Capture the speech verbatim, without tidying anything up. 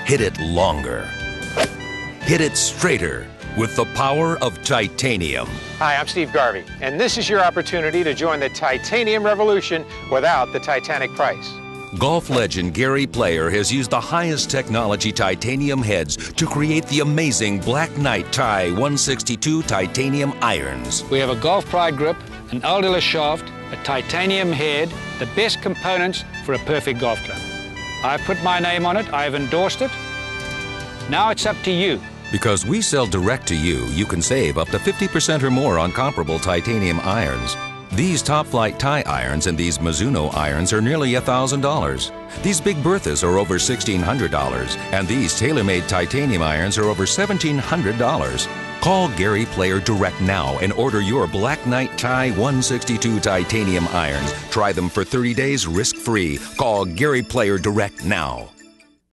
hit it longer. Hit it straighter with the power of titanium. Hi, I'm Steve Garvey, and this is your opportunity to join the titanium revolution without the Titanic price. Golf legend Gary Player has used the highest technology titanium heads to create the amazing Black Knight Ti one sixty-two titanium irons. We have a Golf Pride grip, an Aldila shaft, a titanium head, the best components for a perfect golf club. I've put my name on it, I've endorsed it. Now it's up to you. Because we sell direct to you, you can save up to fifty percent or more on comparable titanium irons. These Top Flight Ti irons and these Mizuno irons are nearly one thousand dollars. These Big Berthas are over sixteen hundred dollars, and these TaylorMade titanium irons are over seventeen hundred dollars. Call Gary Player direct now and order your Black Knight Ti one sixty-two titanium irons. Try them for thirty days risk-free. Call Gary Player direct now.